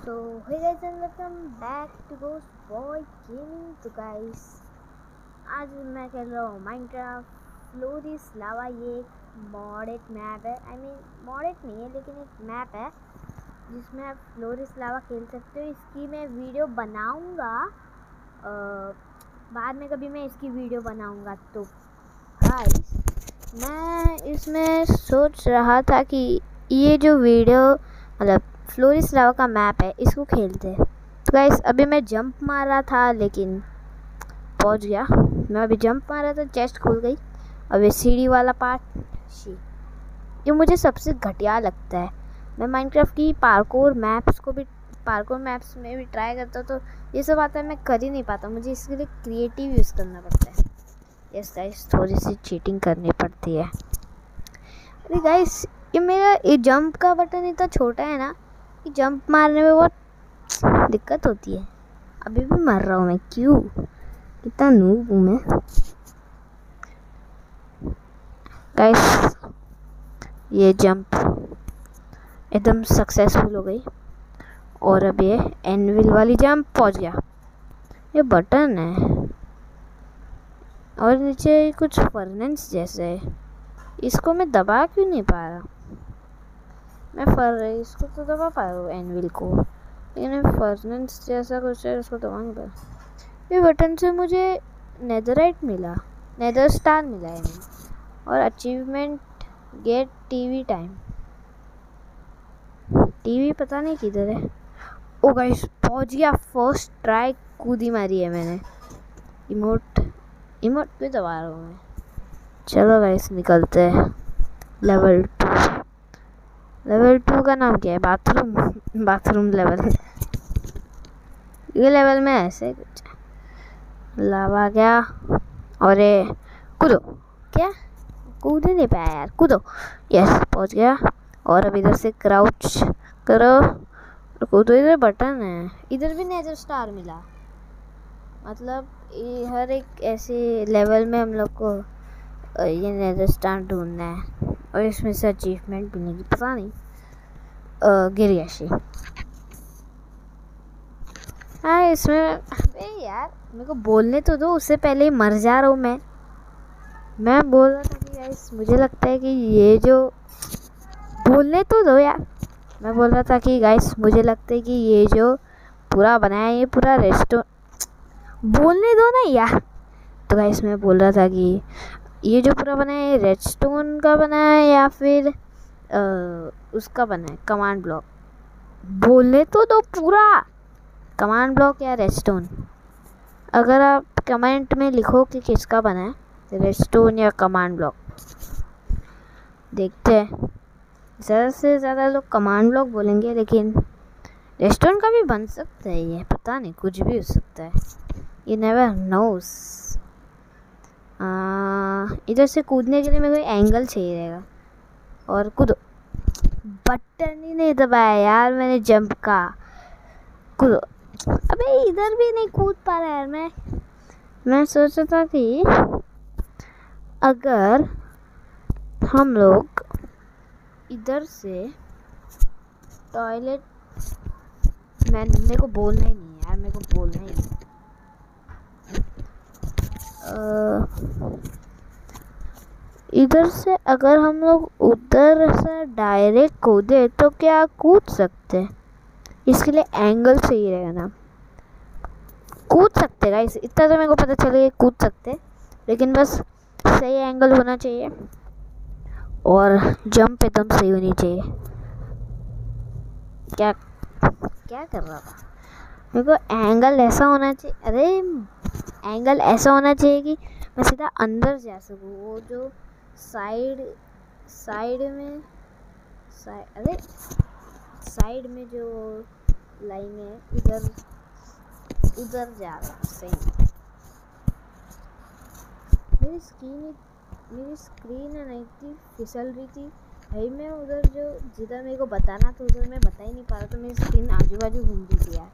So hey guys and welcome back to Ghost Boy Gaming। तो guys आज मैं खेल रहा हूँ माइनक्राफ्ट फ्लोरिस लावा। ये एक मॉडेड मैप है। मॉडेड नहीं है लेकिन एक मैप है जिसमें आप फ्लोरिस लावा खेल सकते हो। इसकी मैं वीडियो बनाऊँगा बाद में, कभी मैं इसकी वीडियो बनाऊँगा। तो गाइस मैं इसमें सोच रहा था कि ये जो वीडियो मतलब फ्लोरिस लावा का मैप है इसको खेलते हैं। तो गाइस अभी मैं जंप मार रहा था लेकिन पहुंच गया। मैं अभी जंप मार रहा था, चेस्ट खुल गई। अब ये सीढ़ी वाला पार्ट ये मुझे सबसे घटिया लगता है। मैं माइनक्राफ्ट की पार्कोर मैप्स में भी ट्राई करता हूँ, तो ये सब आता है मैं कर ही नहीं पाता। मुझे इसके लिए क्रिएटिव यूज़ करना पड़ता है। यस गाइस, थोड़ी सी चीटिंग करनी पड़ती है। अरे गाइस ये जंप का बटन इतना छोटा है ना कि जंप मारने में बहुत दिक्कत होती है। अभी भी मर रहा हूँ मैं, क्यों? कितना नूब हूँ मैं। गाइस ये जंप एकदम सक्सेसफुल हो गई और अब ये एनविल वाली जंप पहुँच गया। ये बटन है और नीचे कुछ फर्नेस जैसे है, इसको मैं दबा क्यों नहीं पा रहा? इसको तो दबा पा रहा हूँ एनविल को, लेकिन फर्नेस जैसा कुछ है, उसको दबा नहीं पा रहा। ये बटन से मुझे नेदर स्टार मिला है और achievement get TV time. TV पता नहीं किधर है। ओ गाइस पहुंच गया, फर्स्ट ट्राई कूदी मारी है मैंने। इमोट पे दबा रहा हूँ मैं। चलो गाइस निकलते हैं। लेवल 2 का नाम क्या है? Bathroom level. ये लेवल में ऐसे कुछ लावा गया और ये कूदो। क्या कूद नहीं पाया यार, कूदो। यस पहुंच गया। और अब इधर से क्राउच करो और कूदो। इधर बटन है, इधर भी नेदर स्टार मिला। मतलब ये हर एक ऐसे लेवल में हम लोग को ये नेदर स्टार ढूंढना है और इसमें से अचीवमेंट मिलेगी। पता नहीं गिर गया शी। हाँ इसमें अबे यार मेरे को बोलने तो दो, उससे पहले ही मर जा रहा हूँ मैं बोल रहा था कि गाइस मुझे लगता है कि ये जो बोलने तो दो यार। मैं बोल रहा था कि गाइस मुझे लगता है कि ये जो पूरा बनाया है ये पूरा रेस्टोरेंट, बोलने दो ना यार। तो गाइस मैं बोल रहा था कि ये जो पूरा बना है रेडस्टोन का बना है या फिर उसका बना है कमांड ब्लॉक। बोलने तो दो पूरा, कमांड ब्लॉक या रेडस्टोन। अगर आप कमेंट में लिखो कि किसका बना है, रेडस्टोन या कमांड ब्लॉक, देखते हैं। ज़्यादा से ज़्यादा लोग कमांड ब्लॉक बोलेंगे, लेकिन रेडस्टोन का भी बन सकता है। ये पता नहीं, कुछ भी हो सकता है, ये नेवर नोस। इधर से कूदने के लिए मेरे को एंगल चाहिए रहेगा। और कूदो। बटन ही नहीं दबाया यार मैंने जंप का। कूदो। अबे इधर भी नहीं कूद पा रहा यार मैं सोच रहा था कि अगर हम लोग इधर से टॉयलेट, मेरे को बोलना ही नहीं यार, मेरे को बोलना ही नहीं। इधर से अगर हम लोग उधर से डायरेक्ट कूदे तो क्या कूद सकते हैं? इसके लिए एंगल सही रहेगा ना। कूद सकते गाइस, इतना तो मेरे को पता चले कूद सकते, लेकिन बस सही एंगल होना चाहिए और जंप एकदम सही होनी चाहिए। क्या कर रहा था? मेरे को एंगल ऐसा होना चाहिए। अरे एंगल ऐसा होना चाहिए कि मैं सीधा अंदर जा सकूँ। वो जो साइड में जो लाइन है उधर जा रहा है सही। मेरी स्क्रीन है नहीं थी, फिसल रही थी भाई। मैं उधर जिधर मेरे को बताना था उधर मैं बता ही नहीं पा रहा, तो मेरी स्क्रीन आजू बाजू घूम रही थी यार।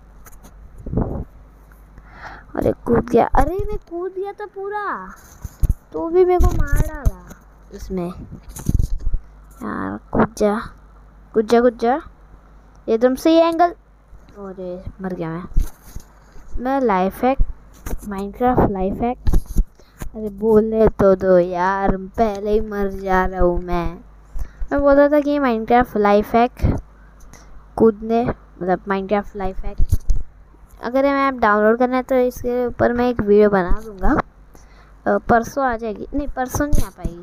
अरे कूद गया। अरे मैं कूद गया था पूरा, तो भी मेरे को मार डाला इसमें यार। कूद जा एकदम सही एंगल। और मर गया मैं life hack, Minecraft life hack. अरे बोलने तो दो यार, पहले ही मर जा रहा हूँ मैं बोल रहा था कि माइनक्राफ्ट लाइफ हैक कूदने, मतलब माइनक्राफ्ट लाइफ हैक अगर मैं ऐप डाउनलोड करना है तो इसके ऊपर मैं एक वीडियो बना दूँगा। परसों आ जाएगी, नहीं परसों नहीं आ पाएगी।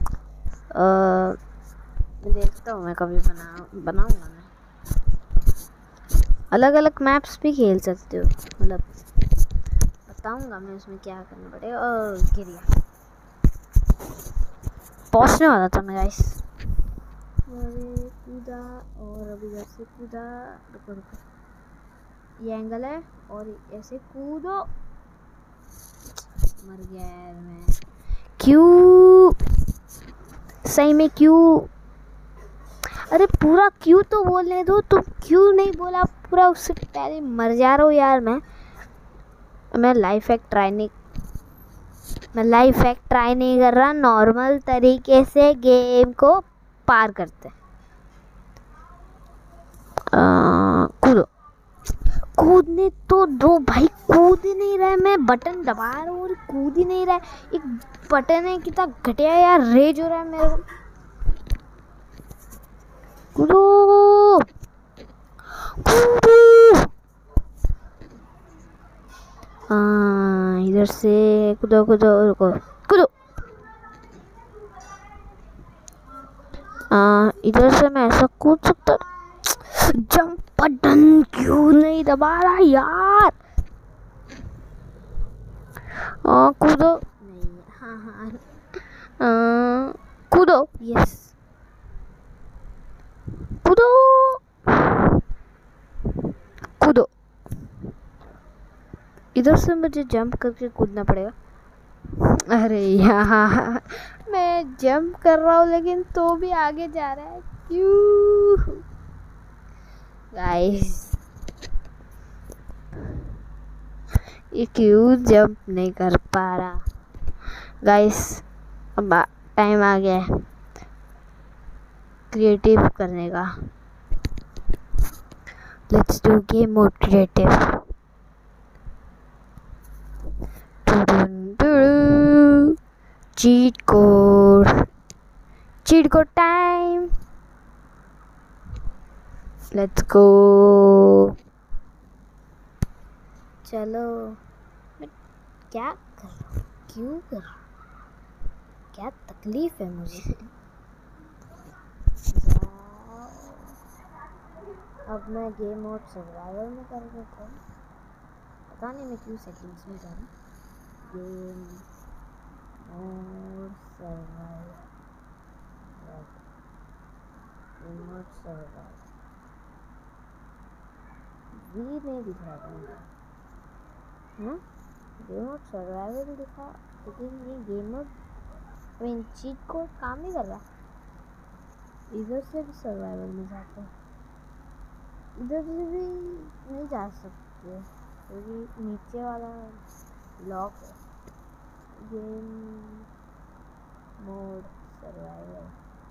देखता हूँ मैं कभी बनाऊँगा मैं। अलग अलग मैप्स भी खेल सकते हो, मतलब बताऊँगा मैं उसमें क्या करना पड़ेगा। और गिर गया, पहुँचने वाला था मैं गाइस। कूदा और अभी इधर से कूदा, रुको ये एंगल है और ऐसे कूदो। मर गया यार मैं, क्यों सही में क्यों? अरे पूरा क्यों तो बोलने दो, तुम क्यों नहीं बोला पूरा, उससे पहले मर जा रहा हूँ यार मैं लाइफ हैक ट्राई नहीं कर रहा, नॉर्मल तरीके से गेम को पार करते। कूदो, कूदने तो दो भाई, कूद ही नहीं रहा है, मैं बटन दबा रहा हूँ और कूद ही नहीं रहा है। एक बटन है, कितना घटिया यार, रेज हो रहा है मेरे को। कूदो कूदो, इधर से कूदो कूदो, रुको कूदो। इधर से मैं ऐसा कूद सकता, जंप बटन क्यों नहीं दबा रहा यार? कूदो नहीं, हाँ कूदो, यस कूदो कूदो। इधर से मुझे जंप करके कूदना पड़ेगा। अरे यार मैं जंप कर रहा हूँ लेकिन तो भी आगे जा रहा है, क्यों गाइस? ये क्यों जंप नहीं कर पा रहा गाइस? अब टाइम आ गया है क्रिएटिव करने का। Let's do game mode creative. Cheat code time, let's go. चलो मैं क्या कर रहा हूँ, क्यों कर रहा हूँ, क्या तकलीफ है मुझे? अब मैं गेम मोड सर्वाइवल में कर देता हूँ, पता नहीं मैं क्यों सेटिंग्स में जा रहा हूँ। गेम मोड सर्वाइवल, वी नहीं दिख रहा है, गेम मोड सर्वाइवल दिखा, लेकिन ये गेम मोड चीट कोड काम नहीं कर रहा। इधर से भी सर्वाइवल में जाते हैं, इधर से भी नहीं जा सकते क्योंकि नीचे वाला लॉक है। गेम मोड सर्वाइवल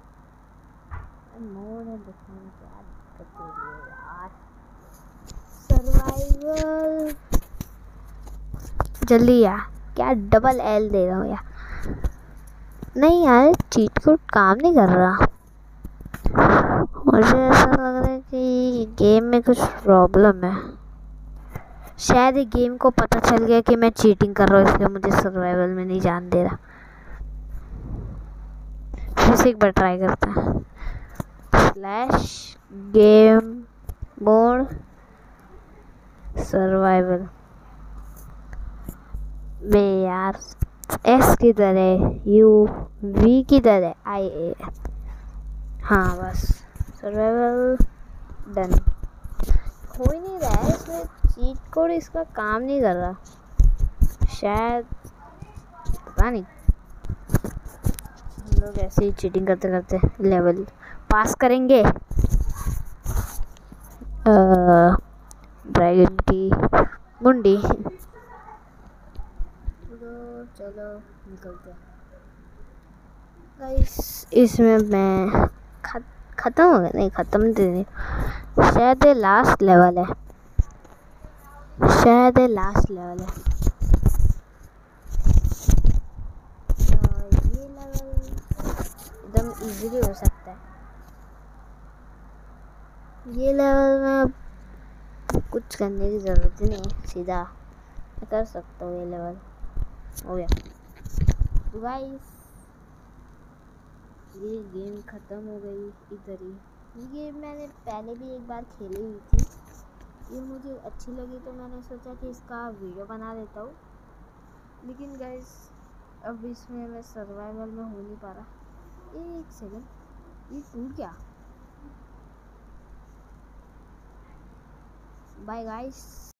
मोड है, देखने में क्या दिक्कत हो रही है यार। सर्वाइवल जल्दी यार, क्या डबल एल दे रहा हूँ यार? नहीं यार चीट कोड काम नहीं कर रहा, मुझे ऐसा लग रहा है कि गेम में कुछ प्रॉब्लम है। शायद ये गेम को पता चल गया कि मैं चीटिंग कर रहा हूँ, इसलिए मुझे सर्वाइवल में नहीं जान दे रहा। फिर से एक बार ट्राई करते हैं। स्लैश गेम मोड सर्वाइवल में यार एस किधर है, यू वी किधर है, आई ए, हाँ बस सर्वाइवल डन। हो ही नहीं रहा है इसमें, चीट कोड इसका काम नहीं कर रहा शायद, पता नहीं। हम लोग ऐसे ही चीटिंग करते करते लेवल पास करेंगे। ड्रैगन की मुंडी, चलो निकलते हैं गाइस। इसमें मैं ख़त्म हो गया, नहीं ख़त्म तो नहीं, शायद ये लास्ट लेवल है। शायद ये लास्ट लेवल है। ये लेवल एकदम इजीली हो सकता है। ये लेवल में अब कुछ करने की ज़रूरत ही नहीं है, सीधा मैं कर सकता हूँ। ये लेवल हो गया। तो गाइस ये गेम ख़त्म हो गई इधर ही। ये मैंने पहले भी एक बार खेली हुई थी, ये मुझे अच्छी लगी तो मैंने सोचा कि इसका वीडियो बना देता हूँ। लेकिन गाइस अब इसमें मैं सर्वाइवल में हो नहीं पा रहा। एक सेकंड, ये टूट गया। Bye guys.